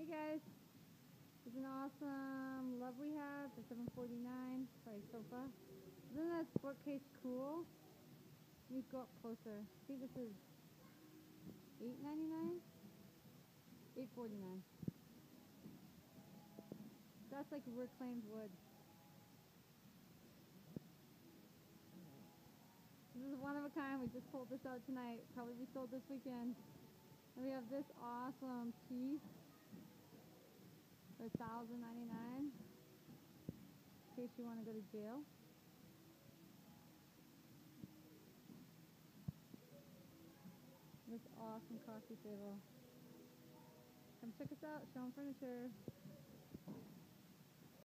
guys, it's an awesome love we have for $7.49 for a sofa. Isn't that sport case cool? Let me go up closer. I think this is $8.99? $8.49. That's like reclaimed wood. This is one of a kind. We just pulled this out tonight. Probably be sold this weekend. And we have this awesome piece for $1,099 in case you want to go to jail. This awesome coffee table. Come check us out, Showhome Furniture.